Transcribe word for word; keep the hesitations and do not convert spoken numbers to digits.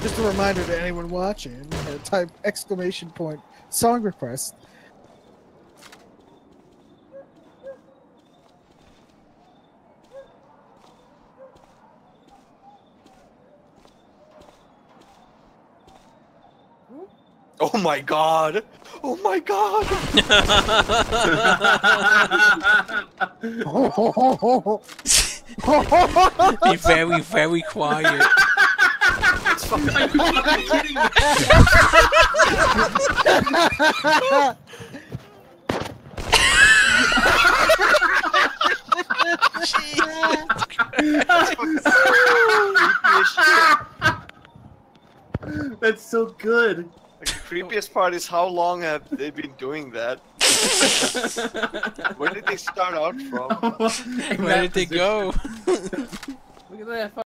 Just a reminder to anyone watching, uh, type exclamation point song request. Oh my god! Oh my god! Be very, very quiet. It's fucking Are you fucking kidding me? That's so good. Like, the creepiest part is how long have they been doing that? Where did they start out from? In Where that did they position. go? Look at that.